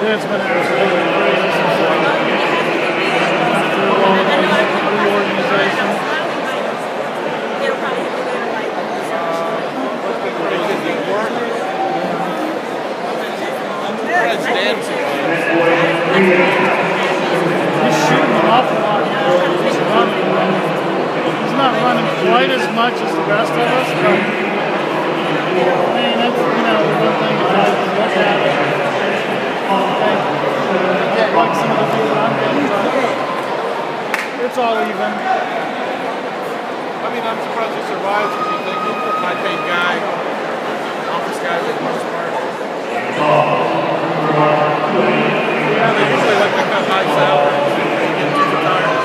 It's been absolutely crazy since through all the reorganization. He's shooting an awful lot. He's running. He's not running quite as much as the rest of us, but I mean, that's, the one thing you guys can look at it. Like some of the things that I'm getting, but it's all even. I mean, I'm surprised he survives because you think he's a high-paid guy, office guy for the most part. Yeah, they usually like to cut high salaries and get too retired.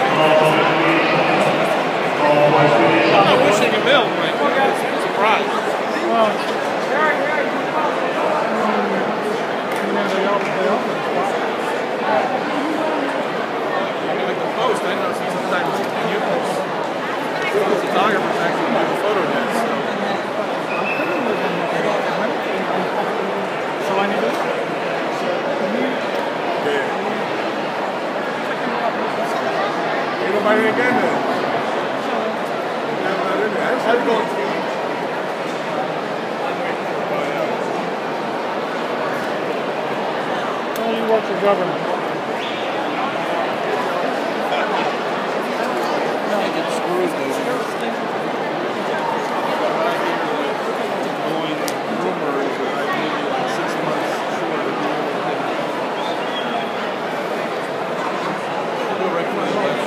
I wish they could build, like, I'm surprised. Well, Like the Post, I know sometimes photographers actually do the photo desk. So I need to. Ain't nobody again there. How's it going, Steve? Well, you work for government. Right